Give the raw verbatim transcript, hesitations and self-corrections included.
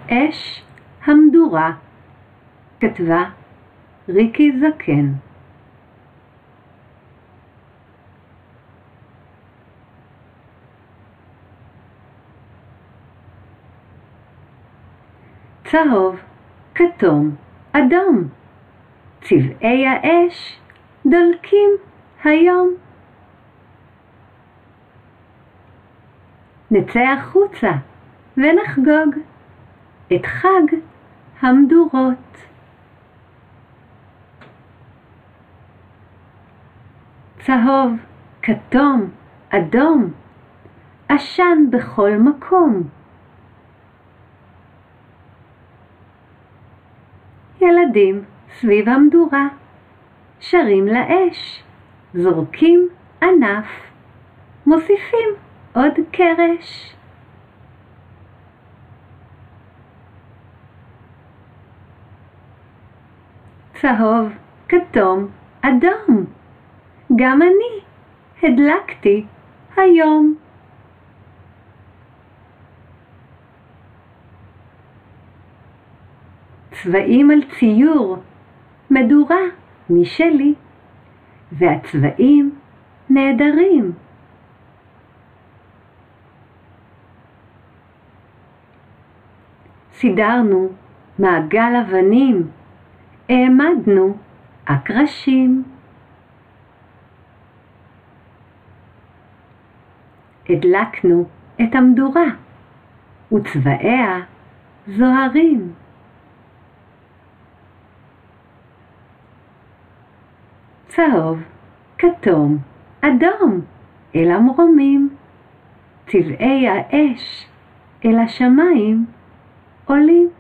אש המדורה, כתבה ריקי זקן. צהוב, כתום, אדום, צבעי האש דולקים היום. נצא החוצה ונחגוג את חג המדורות. צהוב, כתום, אדום, עשן בכל מקום. ילדים סביב המדורה שרים לאש, זורקים ענף, מוסיפים עוד קרש. צהוב, כתום, אדום, גם אני הדלקתי היום. צבעים על ציור, מדורה משלי, והצבעים נהדרים. סידרנו מעגל אבנים, העמדנו הקרשים. הדלקנו את המדורה, וצבעיה זוהרים. צהוב, כתום, אדום, אל המרומים, צבעי האש אל השמיים עולים.